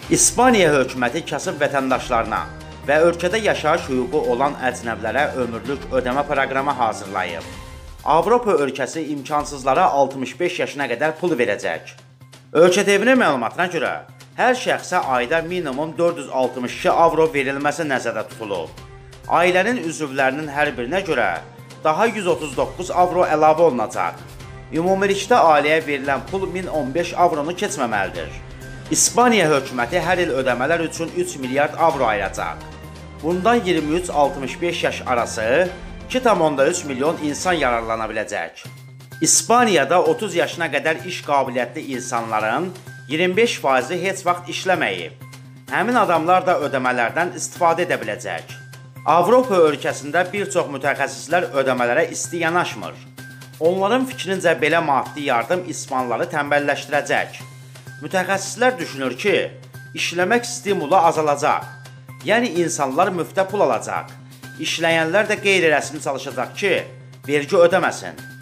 İspaniya hökuməti kasıb vətəndaşlarına və ölkədə yaşayış hüququ olan əcnəbilərə ömürlük ödəmə proqramı hazırlayıb. Avropa ölkəsi imkansızlara 65 yaşına qədər pul verəcək. Ölkə TV-nin məlumatına görə, hər şəxsə ayda minimum 462 avro verilməsi nəzərdə tutulub. Ailənin üzvlərinin hər birinə görə daha 139 avro əlavə olunacaq. Ümumilikdə ailəyə verilən pul 1015 avronu keçməməlidir. İspaniya hökuməti hər il ödəmələr üçün 3 milyard avro ayıracaq. Bundan 23-65 yaş arası 2,3 milyon insan yararlana biləcək. İspaniyada 30 yaşına qədər iş qabiliyyətli insanların 25%-i heç vaxt işləməyib. Həmin adamlar da ödəmələrdən istifadə edə biləcək. Avropa ölkəsində bir çox mütəxəssislər ödəmələrə isti yanaşmır. Onların fikrincə belə maddi yardım ispanları tənbəlləşdirəcək. Mütəxəssislər düşünür ki, işləmək stimulu azalacaq. Yəni insanlar müftə pul alacaq. İşləyənlər də qeyri-rəsmi çalışacaq ki, vergi ödəməsin.